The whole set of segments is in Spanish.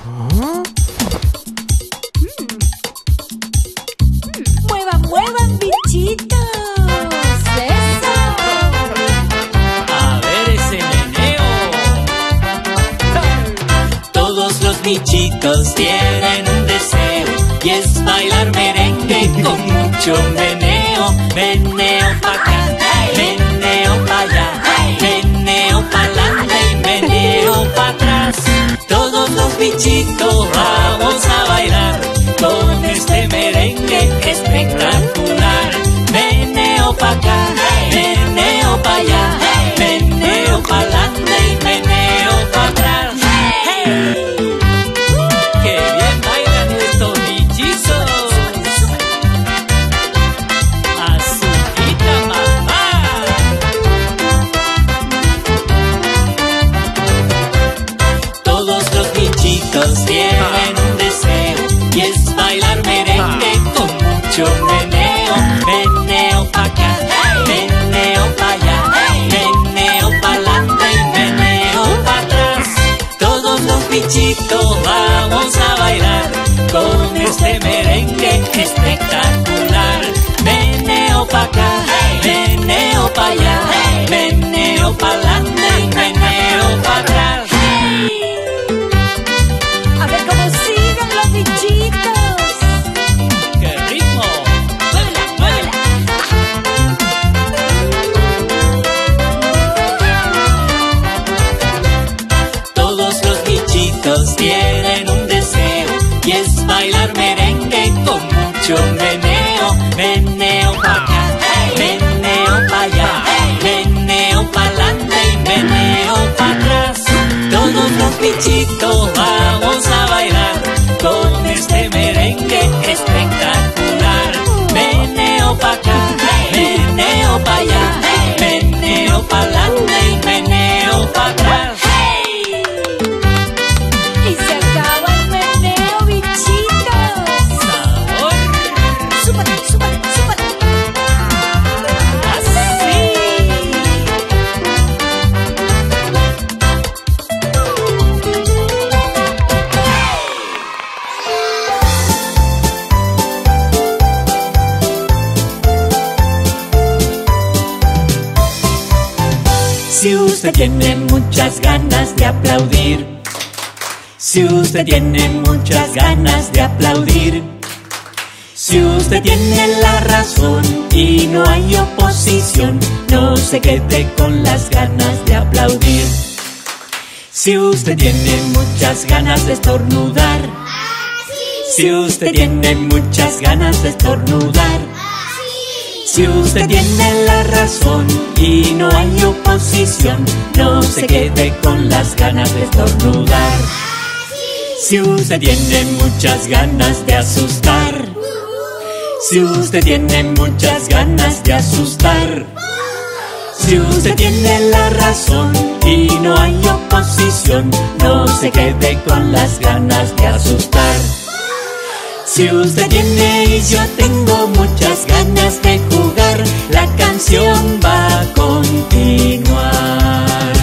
Muevan, muevan, bichitos. ¡Eso! A ver ese meneo. Todos los bichitos tienen un deseo y es bailar merengue con mucho meneo. Meneo pa' acá, meneo pa' allá, meneo pa' adelante y meneo pa' atrás. Todos los bichitos vamos a bailar con este merengue espectacular. Meneo pa' acá, meneo pa' allá, meneo pa' adelante y meneo pa' atrás. ¡Hey! ¡Qué bien bailan estos bichizos! ¡Azuquita mamá! Todos los bichitos tienen un deseo y es bailar merengue con mucho meneo. Meneo pa' acá, meneo pa' allá, meneo pa' adelante y meneo pa' atrás. Todos los bichitos vamos a bailar con este merengue espectacular. Meneo pa' acá, meneo pa' allá, meneo pa' adelante y meneo pa' atrás. A ver cómo siguen los bichitos. ¡Qué ritmo! ¡Muévela, muévela! Todos los bichitos tienen un deseo y es bailar merengue con mucho meneo. Meneo pa' acá, meneo pa' allá, meneo pa' adelante y meneo pa' atrás. Todos los bichitos vamos a bailar con este merengue espectacular. Meneo pa' acá, meneo pa' allá, meneo pa' adelante y meneo pa' atrás. Y se acaba el meneo, bichitos. ¡Sabor! ¡Súbale, súbale, súbale! ¡Así! Si usted tiene muchas ganas de aplaudir, si usted tiene muchas ganas de aplaudir, si usted tiene la razón y no hay oposición, no se quede con las ganas de aplaudir. Si usted tiene muchas ganas de estornudar, si usted tiene muchas ganas de estornudar, si usted tiene la razón y no hay oposición, no se quede con las ganas de estornudar. Si usted tiene muchas ganas de asustar, si usted tiene muchas ganas de asustar, si usted tiene la razón y no hay oposición, no se quede con las ganas de asustar. Si usted tiene y yo tengo muchas ganas de jugar, la canción va a continuar.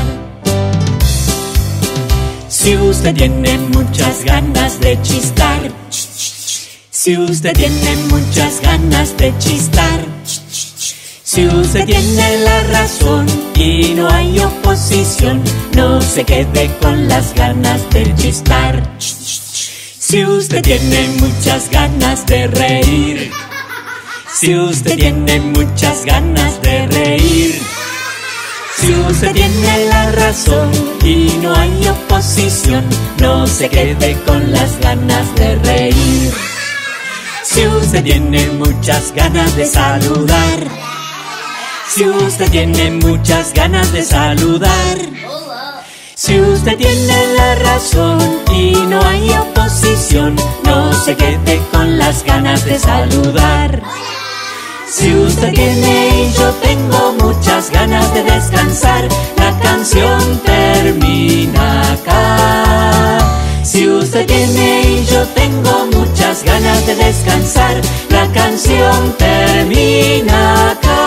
Si usted tiene muchas ganas de chistar, si usted tiene muchas ganas de chistar, si usted tiene la razón y no hay oposición, no se quede con las ganas de chistar. Si usted tiene muchas ganas de reír, si usted tiene muchas ganas de reír, si usted tiene la razón y no hay oposición, no se quede con las ganas de reír. Si usted tiene muchas ganas de saludar, si usted tiene muchas ganas de saludar, si usted tiene la razón y no hay oposición, no se quede con las ganas de saludar. Si usted tiene y yo tengo muchas ganas de descansar, la canción termina acá. Si usted tiene y yo tengo muchas ganas de descansar, la canción termina acá.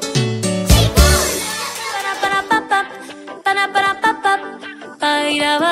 Para, para, pa, pa, para, pa, pa, pa, pa, ira,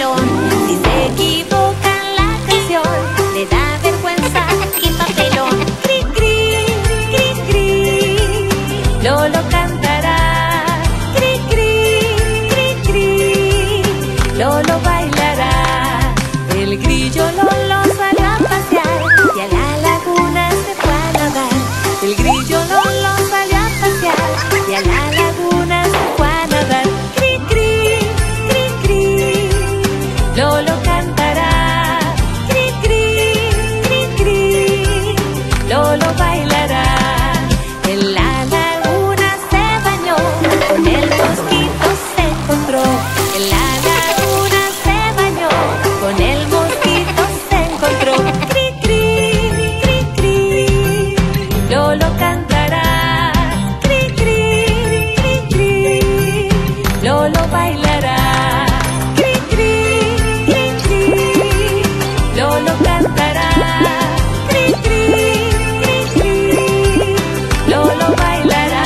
papelón. Si se equivoca en la canción, le da vergüenza, qué papelón. Cri, cri, cri, cri, Lolo cantará. Cri, cri, cri, cri, Lolo bailará. El grillo Lolo salió a pasear y a la laguna se fue a nadar. El grillo Lolo salió a pasear y a la laguna se fue a nadar. Cri, cri, cri, cri, Lolo cantará. Cri, cri, cri, cri, Lolo bailará. En la laguna se bañó, con el mosquito se encontró. En la laguna se bañó, con el mosquito se encontró. Cri, cri, cri, cri, Lolo cantará. Cri, cri, cri, cri, Lolo bailará. Cri, cri, cri, cri, Lolo cantará. Cri, cri, cri, cri, Lolo bailará.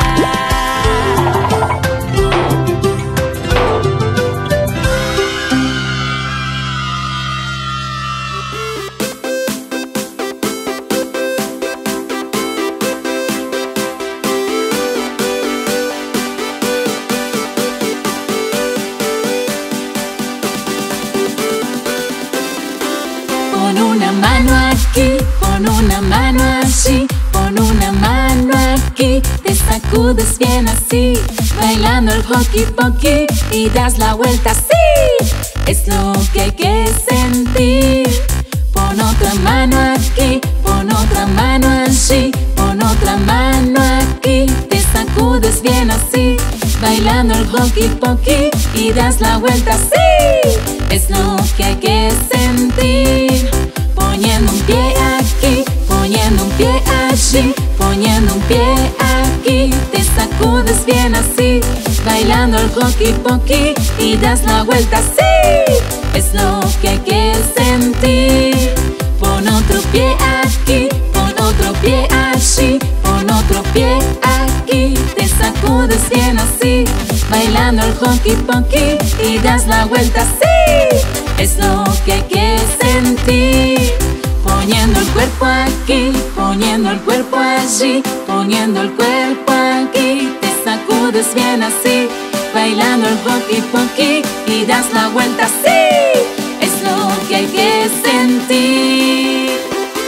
Pon una mano aquí, pon una mano allí, pon una mano aquí, te sacudes bien así, bailando el hockey pokey y das la vuelta así, es lo que hay que sentir. Pon otra mano aquí, pon otra mano allí, pon otra mano aquí, te sacudes bien así, bailando el hockey pokey y das la vuelta así, es lo que hay que sentir. Poniendo un pie aquí, poniendo un pie allí, poniendo un pie aquí, te sacudes bien así, bailando el hockey pokey y das la vuelta así, es lo que hay que sentir. Pon otro pie aquí, pon otro pie allí, pon otro pie aquí, te sacudes bien así, bailando el hockey pokey y das la vuelta así, es lo que hay que sentir. Poniendo el cuerpo aquí, poniendo el cuerpo allí, poniendo el cuerpo aquí, te sacudes bien así, bailando el hockey pokey y das la vuelta así, es lo que hay que sentir.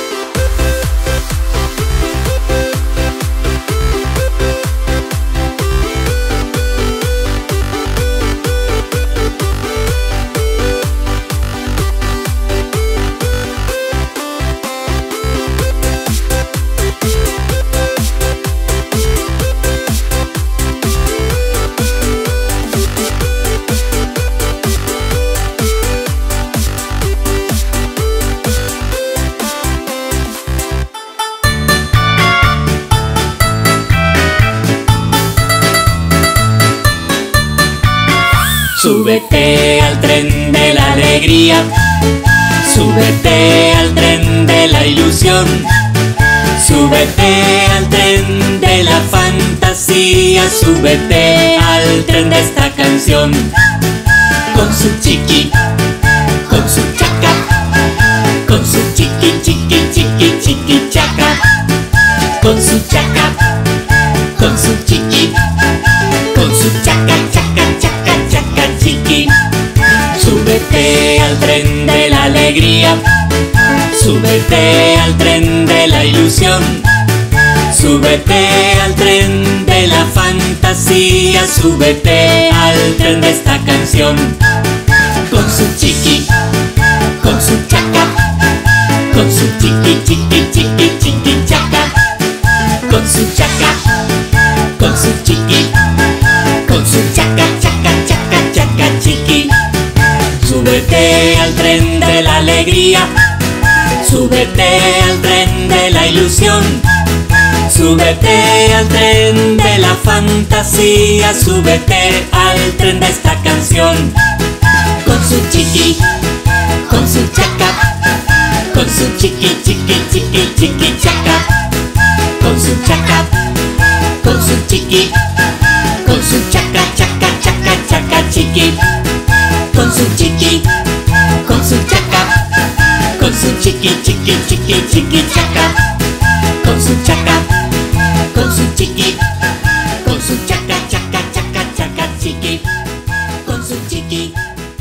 Súbete al tren de la alegría, súbete al tren de la ilusión, súbete al tren de la fantasía, súbete al tren de esta canción. Con su chiqui, con su chaca, con su chiqui, chiqui, chiqui, chiqui, chaca, con su chaca, con su chiqui, con su chaca, chaca, chaca, chaca, chiqui. Súbete al tren de la alegría, súbete al tren de la ilusión, súbete al tren de la fantasía, súbete al tren de esta canción. Con su chiqui, con su chaca, con su chiqui, chiqui, chiqui, chiqui, chaca, con su chaca, con su chiqui, con su chaca, chaca, chaca, chaca, chiqui. Súbete al tren de la alegría, súbete al tren de la ilusión, súbete al tren de la fantasía, súbete al tren de esta canción. Con su chiqui, con su chaca, con su chiqui, chiqui, chiqui, chiqui, chaca, con su chaca, con su chiqui, con su chaca, chaca, chaca, chaca, chiqui, con su chiqui, chiqui chaca, con su chaca, con su chiqui, con su chaca, chaca, chaca, chaca, chiqui, con su chiqui.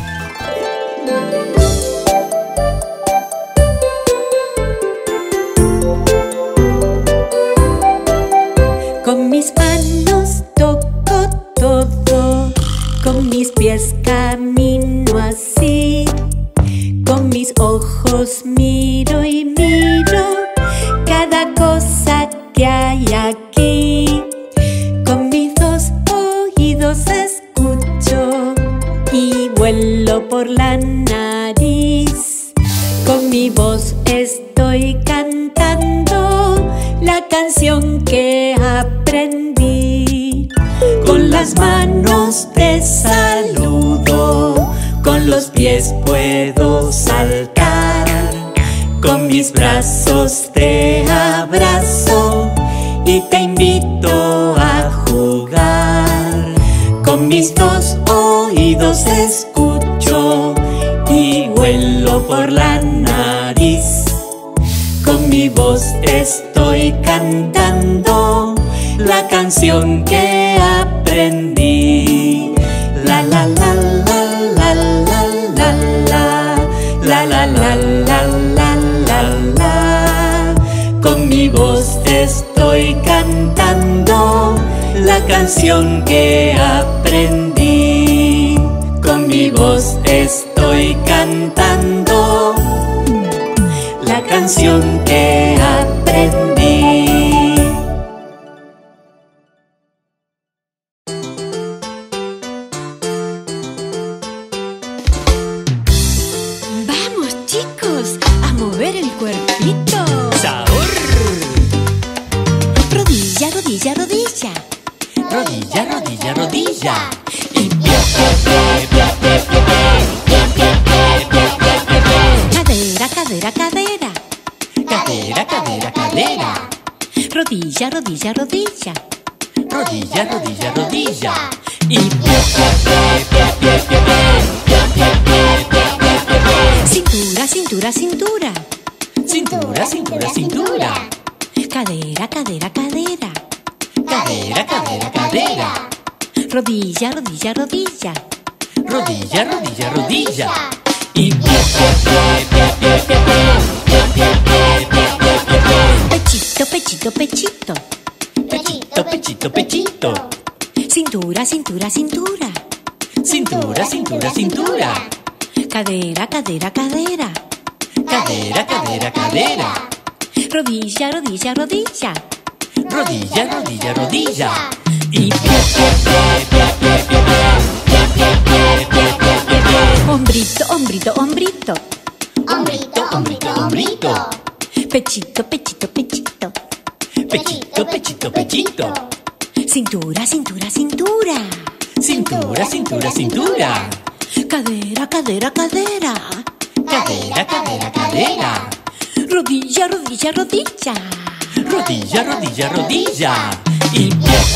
Con mis manos toco todo, con mis pies camino así, con mis ojos miro y miro cada cosa que hay aquí. Con mis dos oídos escucho y vuelo por la nariz. Con mi voz estoy cantando la canción que aprendí. Con las manos te saludo, con los pies puedo saltar, con mis brazos te abrazo y te invito a jugar. Con mis dos oídos escucho y vuelo por la nariz. Con mi voz estoy cantando la canción que aprendí. La la la la la la la la la la la la la la la. Con mi voz estoy cantando la canción que aprendí. Con mi voz estoy cantando la canción que aprendí. Vamos, chicos, a mover el cuerpito. ¡Sabor! Rodilla, rodilla, rodilla. Rodilla, rodilla, rodilla. Y pie, cadera, cadera, cadera. Cadera, cadera, cadera. Rodilla, rodilla, rodilla. Rodilla, rodilla, rodilla. Y cintura, cintura, cintura. Cintura, cintura, cintura. Cadera, cadera, cadera. Cadera, cadera, cadera. Rodilla, rodilla, rodilla. Rodilla, rodilla, rodilla. Y Pechito, pechito, pechito. pechito, pechito, pechito. Cintura, cintura, cintura. Cintura, cintura, cintura. Cadera, cadera, cadera. Cadera, cadera, cadera. Rodilla, rodilla, rodilla. Rodilla, rodilla, rodilla. Y Hombrito, hombrito, hombrito. hombrito, hombrito, hombrito. Pechito, pechito, pechito. Pechito, pechito, pechito. Cintura, cintura, cintura. Cintura, cintura, cintura. Cadera, cadera, cadera. Cadera, cadera, cadera. Rodilla, rodilla, rodilla. Rodilla, rodilla, rodilla. Y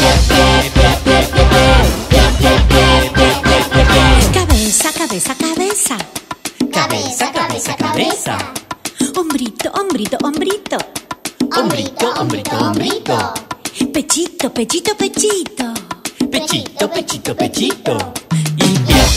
Cabeza, cabeza, cabeza. cabeza, cabeza, cabeza. Hombrito, hombrito, hombrito. Hombrito, hombrito, hombrito. Pechito, pechito, pechito. Pechito, pechito, pechito. Y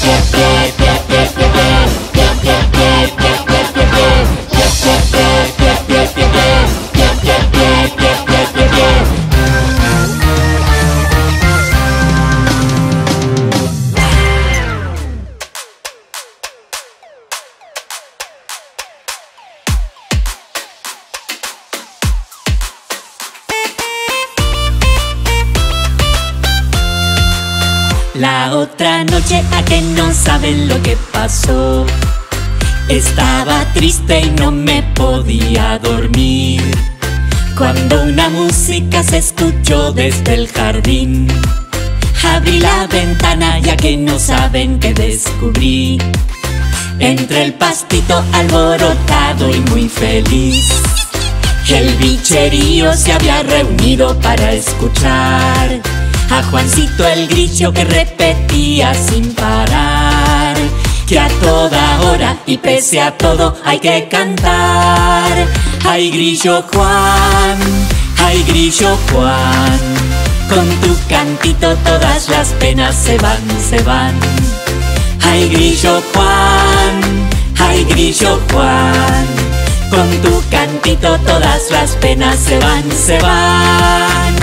La otra noche, a que no saben lo que pasó. Estaba triste y no me podía dormir, cuando una música se escuchó desde el jardín. Abrí la ventana, ya que no saben qué descubrí. Entre el pastito alborotado y muy feliz, el bicherío se había reunido para escuchar a Juancito el grillo que repetía sin parar: que a toda hora y pese a todo hay que cantar. Ay, grillo Juan, ay, grillo Juan, con tu cantito todas las penas se van, se van. Ay, grillo Juan, ay, grillo Juan, con tu cantito todas las penas se van, se van.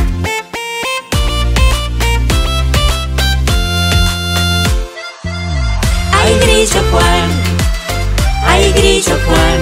Ay, grillo Juan, ay, grillo Juan,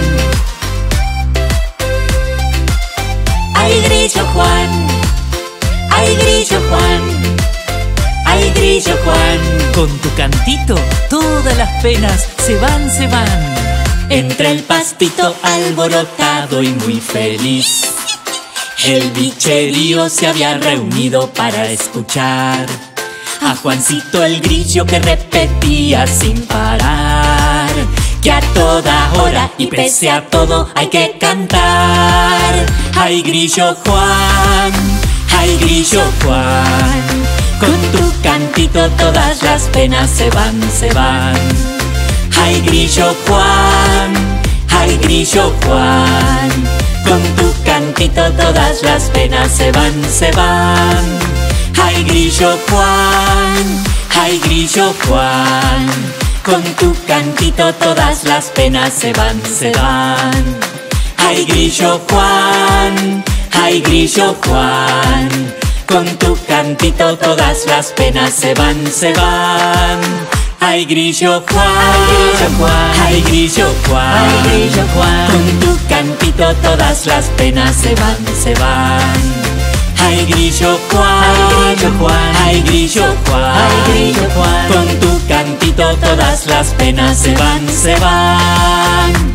ay, grillo Juan, ay, grillo Juan, ay, grillo Juan, Con tu cantito todas las penas se van, se van. entre el pastito alborotado y muy feliz, el bicherío se había reunido para escuchar a Juancito el grillo que repetía sin parar, que a toda hora y pese a todo hay que cantar. Ay, grillo Juan, ay, grillo Juan, con tu cantito todas las penas se van, se van. Ay, grillo Juan, ay, grillo Juan, con tu cantito todas las penas se van, se van. Ay, grillo Juan, ay, grillo Juan, con tu cantito todas las penas se van, se van. Ay, grillo Juan, ay, grillo Juan, con tu cantito todas las penas se van, se van. Ay, grillo Juan, ay, grillo Juan, ay, grillo Juan, con tu cantito todas las penas se van, se van. Ay, grillo Juan, ay, grillo Juan, ay, grillo Juan, con tu cantito todas las penas se van, se van.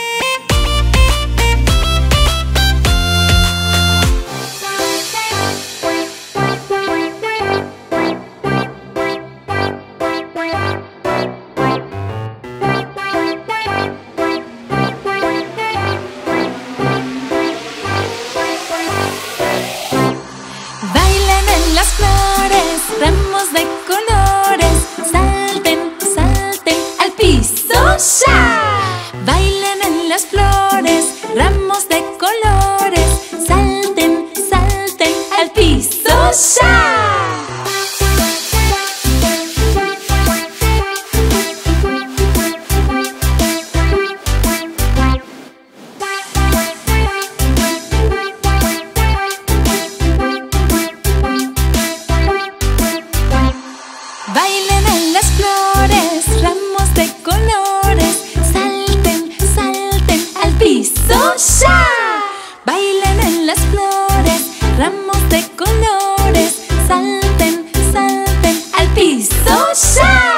Ramos de colores, salten, salten al piso ya. Bailen en las flores, ramos de colores, salten, salten al piso ya. Bailen en las flores, ramos de colores, salten, salten al piso ya. Bailen en las flores, ramos de colores, salten, salten al piso ya.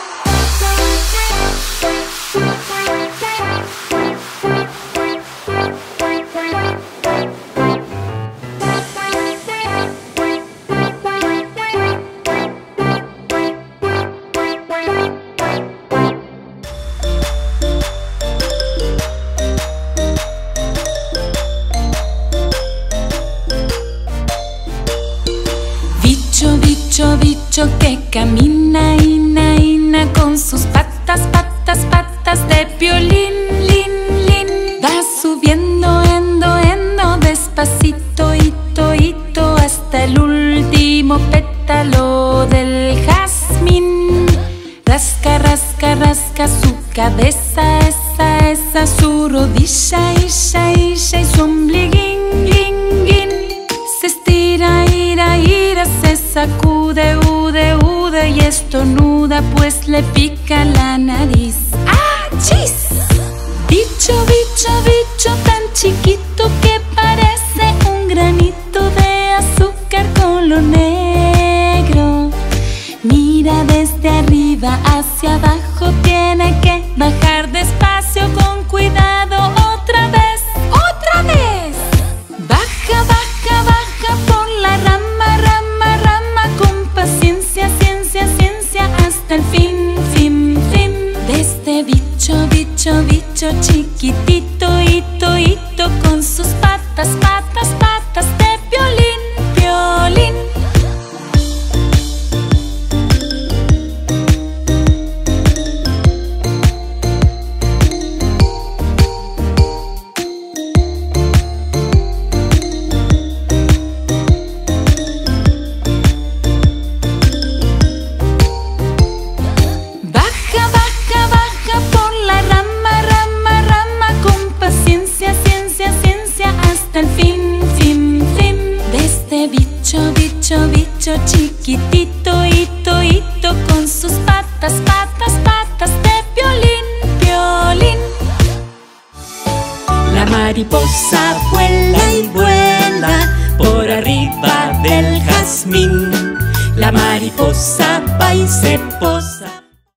Bicho, bicho que camina, ina, ina, con sus patas, patas, patas de violín, lin, lin. Va subiendo, endo, endo, despacito, hito, hito, hasta el último pétalo del jazmín. Rasca, rasca, rasca su cabeza, esa, su rodilla, isha, isha, y su ombliguín, guin, guin. Se estira, ira, ira, se sacude, ude, ude y estornuda, pues le pica la nariz. ¡Ah, chis! Bicho, bicho, bicho tan chiquito que parece un granito de azúcar color negro. Mira desde arriba hacia abajo, tiene que bajar despacio con cuidado otra vez, otra vez. Baja, baja, baja por la rama, rama, rama, con paciencia, ciencia, ciencia, hasta el fin, fin, fin. De este bicho, bicho, bicho chiquitito, hito, hito, con sus patas, patas, patas de violín, violín. chiquitito, hito, hito, con sus patas, patas, patas de violín, violín. La mariposa vuela y vuela por arriba del jazmín. La mariposa va y se posa